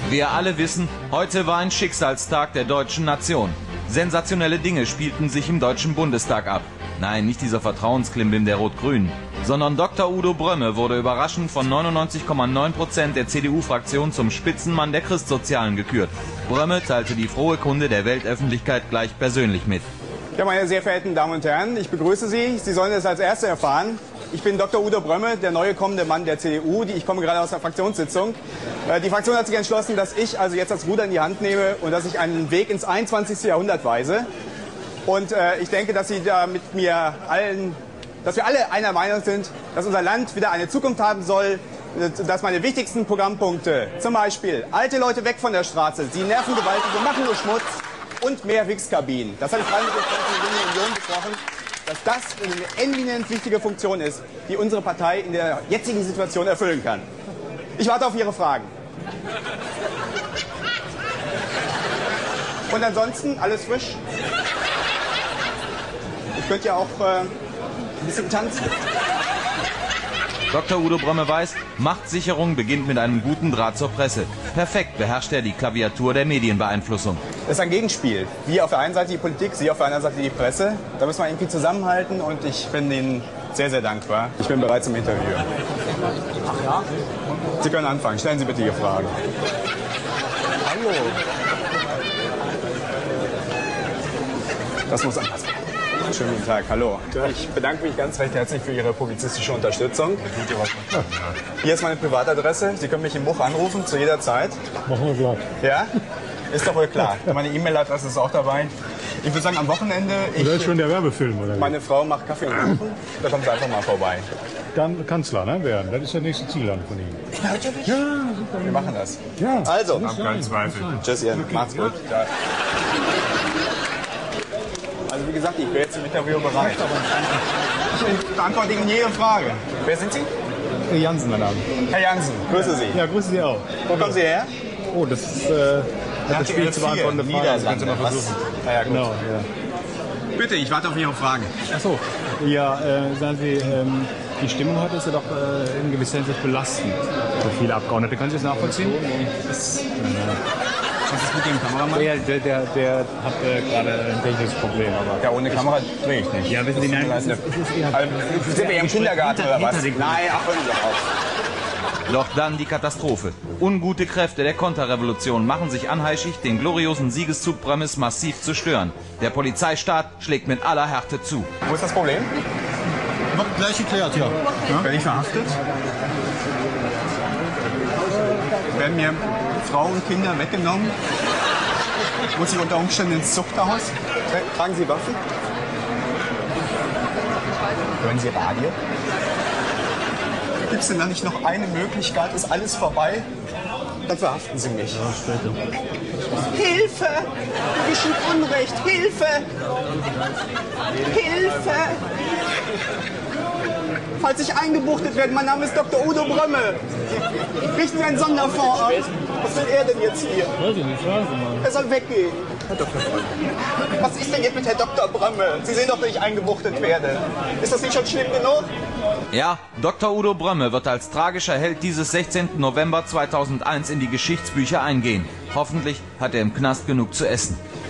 Wir alle wissen, heute war ein Schicksalstag der deutschen Nation. Sensationelle Dinge spielten sich im Deutschen Bundestag ab. Nein, nicht dieser Vertrauensklimbim der Rot-Grünen, sondern Dr. Udo Brömme wurde überraschend von 99,9% der CDU-Fraktion zum Spitzenmann der Christsozialen gekürt. Brömme teilte die frohe Kunde der Weltöffentlichkeit gleich persönlich mit. Ja, meine sehr verehrten Damen und Herren, ich begrüße Sie. Sie sollen es als Erste erfahren. Ich bin Dr. Udo Brömme, der neue kommende Mann der CDU. Ich komme gerade aus der Fraktionssitzung. Die Fraktion hat sich entschlossen, dass ich also jetzt das Ruder in die Hand nehme und dass ich einen Weg ins 21. Jahrhundert weise. Und ich denke, dass Sie da mit mir dass wir alle einer Meinung sind, dass unser Land wieder eine Zukunft haben soll, dass meine wichtigsten Programmpunkte, zum Beispiel alte Leute weg von der Straße, sie nerven gewaltig, wir machen nur Schmutz und mehr Wichskabinen. Das habe ich gerade mit der Union besprochen, dass das eine eminent wichtige Funktion ist, die unsere Partei in der jetzigen Situation erfüllen kann. Ich warte auf Ihre Fragen. Und ansonsten alles frisch. Ich könnte ja auch ein bisschen tanzen. Dr. Udo Brömme weiß, Machtsicherung beginnt mit einem guten Draht zur Presse. Perfekt beherrscht er die Klaviatur der Medienbeeinflussung. Das ist ein Gegenspiel. Wir auf der einen Seite die Politik, Sie auf der anderen Seite die Presse. Da müssen wir irgendwie zusammenhalten und ich bin Ihnen sehr, sehr dankbar. Ich bin bereit zum Interview. Ach ja? Sie können anfangen. Stellen Sie bitte Ihre Fragen. Hallo. Das muss anders werden. Schönen guten Tag, hallo. Ich bedanke mich ganz recht herzlich für Ihre publizistische Unterstützung. Hier ist meine Privatadresse. Sie können mich im Buch anrufen, zu jeder Zeit. Machen wir gleich. Ja? Ist doch wohl klar. Meine E-Mail-Adresse ist auch dabei. Ich würde sagen, am Wochenende... Das ist schon der Werbefilm, oder? Meine Frau macht Kaffee und Kuchen. Da kommt sie einfach mal vorbei. Dann Kanzler, ne, werden. Das ist der nächste Ziel dann von Ihnen. Ja, natürlich. Ja, super. Wir machen das. Ja. Also. Hab keinen Zweifel. Tschüss, ihr. Macht's gut. Ja. Also wie gesagt, ich bin jetzt im Interview bereit. Ich beantworte Ihnen jede Frage. Wer sind Sie? Herr Jansen, mein Name. Herr Jansen, grüße Sie. Ja, grüße Sie auch. Wo kommen Sie her? Oh, das ist das Spiel zu beantwortende Frage. Das kannst du mal versuchen. Na ja, gut. Genau, ja. Bitte, ich warte auf Ihre Fragen. Ach so. Ja, sagen Sie, die Stimmung heute ist ja doch in gewisser Hinsicht belastend für viele Abgeordnete. Können Sie das nachvollziehen? Was ist mit dem Kameramann? Ja, der hat gerade ein technisches Problem. Aber Ja, ohne Kamera drehe ich nicht. ja, wissen Sie, nein, Also, sind wir hier im Kindergarten oder was? Nein, ach, hören Sie doch auf. Doch dann die Katastrophe. Ungute Kräfte der Konterrevolution machen sich anheischig, den gloriosen Siegeszug Brömmes massiv zu stören. Der Polizeistaat schlägt mit aller Härte zu. Wo ist das Problem? wird gleich geklärt, ja. Werde ich verhaftet? Werden mir Frauen und Kinder weggenommen? Muss ich unter Umständen ins Zuchthaus? Tragen Sie Waffen? Hören Sie Radio? Gibt es denn da nicht noch eine Möglichkeit? Ist alles vorbei? Dann verhaften Sie mich. Ja, später. Hilfe! Mir geschieht Unrecht! Hilfe! Hilfe! Falls ich eingebuchtet werde, mein Name ist Dr. Udo Brömme. Richten wir einen Sonderfonds an. Was will er denn jetzt hier? Weiß ich nicht, fragen Sie mal. Er soll weggehen. Herr Dr. Brömme. Was ist denn jetzt mit Herrn Dr. Brömme? Sie sehen doch, dass ich eingebuchtet werde. Ist das nicht schon schlimm genug? Ja, Dr. Udo Brömme wird als tragischer Held dieses 16. November 2001 in die Geschichtsbücher eingehen. Hoffentlich hat er im Knast genug zu essen.